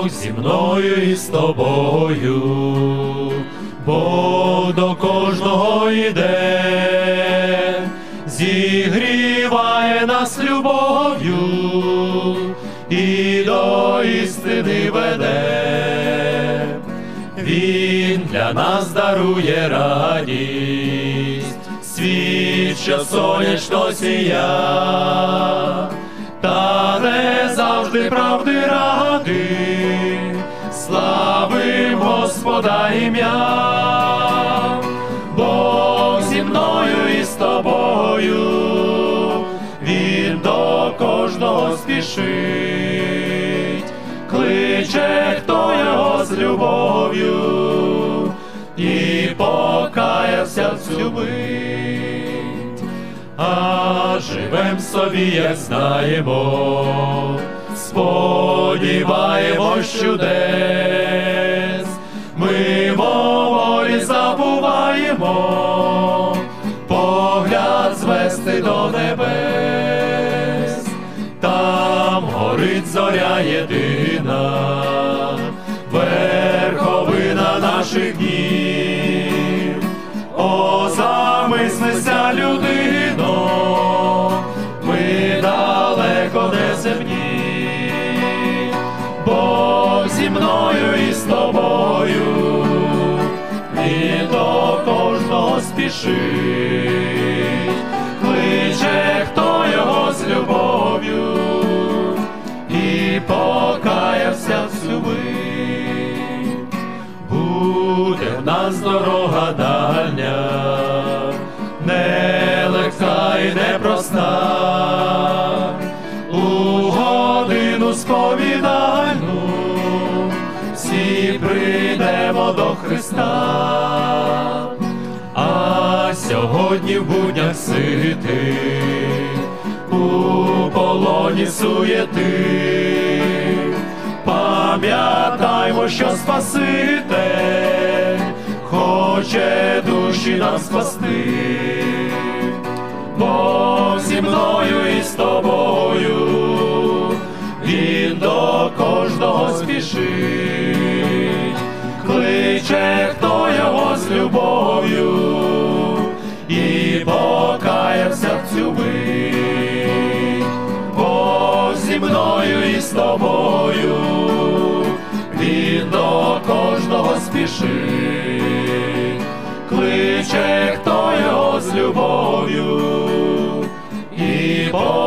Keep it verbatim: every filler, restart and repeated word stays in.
Бог зі мною і з тобою, Бог до кожного йде, зігріває нас любов'ю і до істини веде. Він для нас дарує радість, світ, що сонячно сія, та не завжди правди ради, славим Господа ім'я. Бог зі мною і з тобою, Він до кожного спішить, кличе, хто його з любов'ю і покаявся в цю мить. А живем собі, як знаємо, сподіваємось чудес, мимоволі забуваємо погляд звести до небес. Там горить зоря єдина, верховина наших днів. О, замислися, людино, ми далеко не земні. Бог зі мною і з тобою, Він до кожного спішить, кличе, хто його з любов'ю і покаявся в цю мить. Буде в нас дорога дальня, нелегка і непроста, у годину сповідальну всі прийдемо до Христа. А сьогодні в буднях сити, у полоні суєти, пам'ятаймо, що Спаситель хоче душі нам спасти. Бог зі мною і з тобою, Він до кожного спішить, кличе, хто його з любов'ю і покаявся в цю мить. Бог зі мною і з тобою, Він до кожного спішить, кличе, хто його з любов'ю і покаявся.